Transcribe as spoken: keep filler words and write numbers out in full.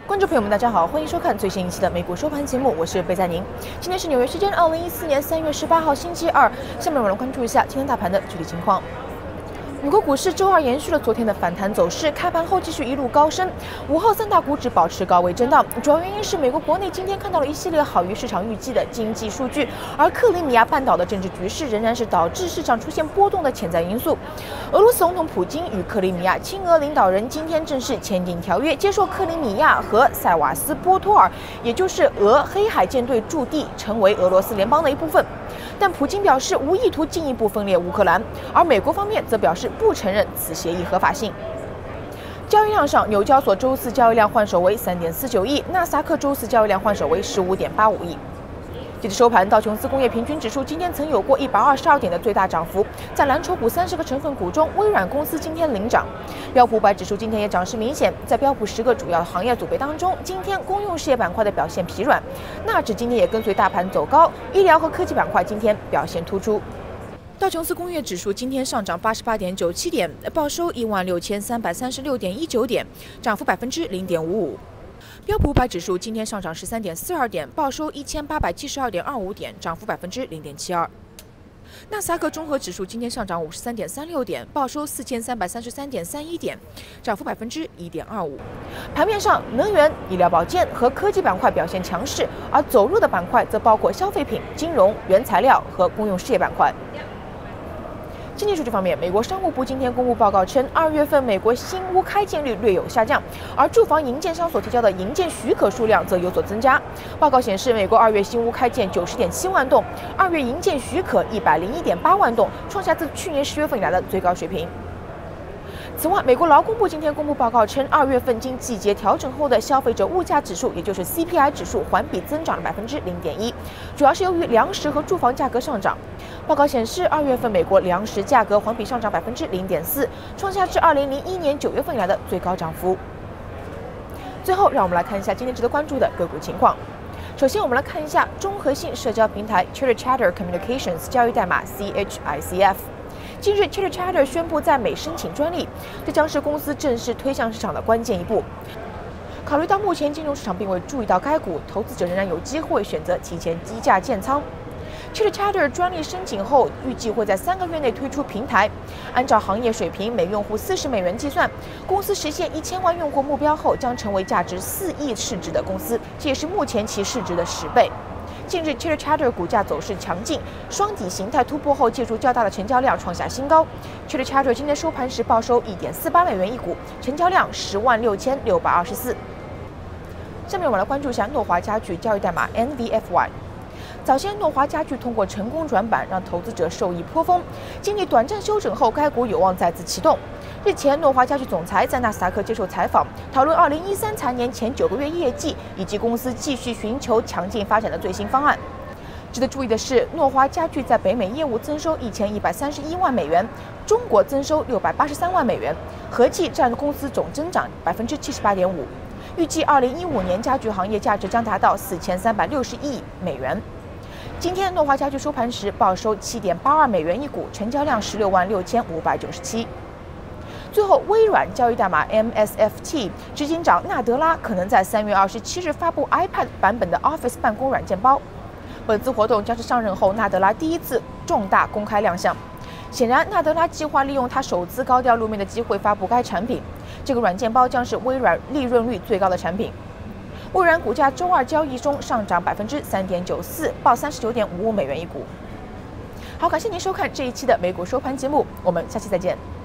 观众朋友们，大家好，欢迎收看最新一期的美股收盘节目，我是贝在宁。今天是纽约时间二零一四年三月十八号星期二，下面我们来关注一下今天大盘的具体情况。 美国股市周二延续了昨天的反弹走势，开盘后继续一路高升。午后三大股指保持高位震荡，主要原因是美国国内今天看到了一系列好于市场预计的经济数据，而克里米亚半岛的政治局势仍然是导致市场出现波动的潜在因素。俄罗斯总统普京与克里米亚亲俄领导人今天正式签订条约，接受克里米亚和塞瓦斯波托尔，也就是俄黑海舰队驻地，成为俄罗斯联邦的一部分。 但普京表示无意图进一步分裂乌克兰，而美国方面则表示不承认此协议合法性。交易量上，纽交所周四交易量换手为 三点四九亿，纳斯达克周四交易量换手为 十五点八五亿。 截至收盘，道琼斯工业平均指数今天曾有过一百二十二点的最大涨幅，在蓝筹股三十个成分股中，微软公司今天领涨。标普五百指数今天也涨势明显，在标普十个主要行业组别当中，今天公用事业板块的表现疲软，纳指今天也跟随大盘走高，医疗和科技板块今天表现突出。 道琼斯工业指数今天上涨八十八点九七点，报收一万六千三百三十六点一九点，涨幅百分之零点五五。 标普五百指数今天上涨十三点四二点，报收一千八百七十二点二五点，涨幅百分之零点七二。纳斯达克综合指数今天上涨五十三点三六点，报收四千三百三十三点三一点，涨幅百分之一点二五。盘面上，能源、医疗保健和科技板块表现强势，而走弱的板块则包括消费品、金融、原材料和公用事业板块。 经济数据方面，美国商务部今天公布报告称，二月份美国新屋开建率略有下降，而住房营建商所提交的营建许可数量则有所增加。报告显示，美国二月新屋开建九十点七万栋，二月营建许可一百零一点八万栋，创下自去年十月份以来的最高水平。 此外，美国劳工部今天公布报告称，二月份经季节调整后的消费者物价指数，也就是 C P I 指数，环比增长了百分之零点一，主要是由于粮食和住房价格上涨。报告显示，二月份美国粮食价格环比上涨百分之零点四，创下自二零零一年九月份以来的最高涨幅。最后，让我们来看一下今天值得关注的个股情况。首先，我们来看一下综合性社交平台 Chitter Chatter Communications 交易代码 C H I C F。 近日 ，Chitter Chatter 宣布在美申请专利，这将是公司正式推向市场的关键一步。考虑到目前金融市场并未注意到该股，投资者仍然有机会选择提前低价建仓。Chitter Chatter 专利申请后，预计会在三个月内推出平台。按照行业水平，每用户四十美元计算，公司实现一千万用户目标后，将成为价值四亿市值的公司，这也是目前其市值的十倍。 近日 ，Chitter Chatter 股价走势强劲，双底形态突破后，借助较大的成交量创下新高。Chitter Chatter 今天收盘时报收一点四八美元一股，成交量十万六千六百二十四。下面我们来关注一下诺华家具交易代码 N V F Y。 早先，诺华家具通过成功转板，让投资者受益颇丰。经历短暂休整后，该股有望再次启动。日前，诺华家具总裁在纳斯达克接受采访，讨论二零一三财年前九个月业绩以及公司继续寻求强劲发展的最新方案。值得注意的是，诺华家具在北美业务增收一千一百三十一万美元，中国增收六百八十三万美元，合计占公司总增长百分之七十八点五。预计二零一五年家具行业价值将达到四千三百六十亿美元。 今天，诺华家具收盘时报收七点八二美元一股，成交量十六万六千五百九十七。最后，微软交易代码 M S F T 执行长纳德拉可能在三月二十七日发布 iPad 版本的 Office 办公软件包。本次活动将是上任后纳德拉第一次重大公开亮相。显然，纳德拉计划利用他首次高调露面的机会发布该产品。这个软件包将是微软利润率最高的产品。 微软股价周二交易中上涨百分之三点九四，报三十九点五五美元一股。好，感谢您收看这一期的美股收盘节目，我们下期再见。